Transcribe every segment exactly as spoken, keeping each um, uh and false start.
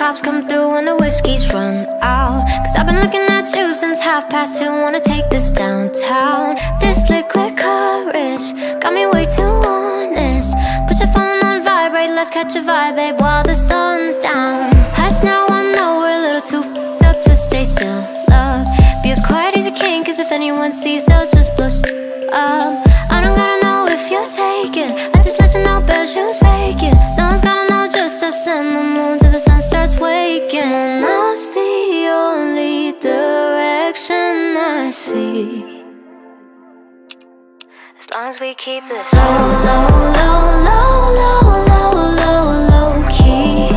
cops come through when the whiskey's run out. Cause I've been looking at you since half past two. Wanna take this downtown. This liquid courage got me way too honest. Put your phone on vibrate, let's catch a vibe, babe, while the sun's down. Hush now, I know we're a little too f***ed up to stay still, love. Be as quiet as you can, cause if anyone sees, they'll just blush up. I don't gotta know if you're taken, I just let you know bare shoes vacant. No one's gotta know, just us and the moon till the sun starts waking. Up's the only direction I see, as long as we keep this low, low, low, low, low, low, low, low key.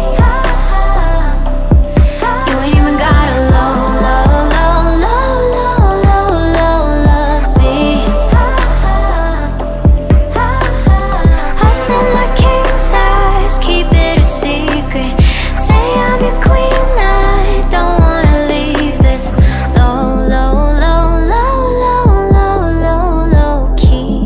You ain't even gotta low, low, low, low, low, low, low, love me. I said my king size, keep it a secret. Say I'm your queen, I don't wanna leave this low, low, low, low, low, low, low, low key.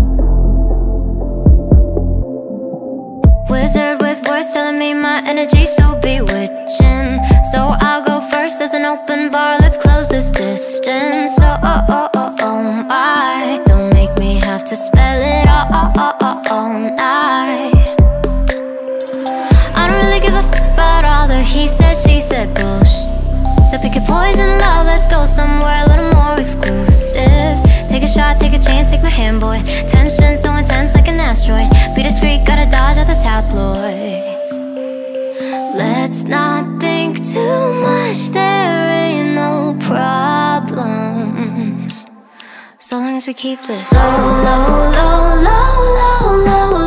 Wizard with words telling me my energy so bewitching. So I'll go first, there's an open bar, let's close this distance. Oh, oh, oh, oh, oh my, don't make me have to spell it all, all, all, all, all night. I don't really give a f*** about all the he said, she said bullshit. So pick your poison, love, let's go somewhere a little more exclusive. Take a shot, take a chance, take my hand, boy. Tension so intense like an asteroid. Be discreet, gotta dodge at the tabloids. Let's not think too much, there ain't no problems, so long as we keep this low, low, low, low, low, low,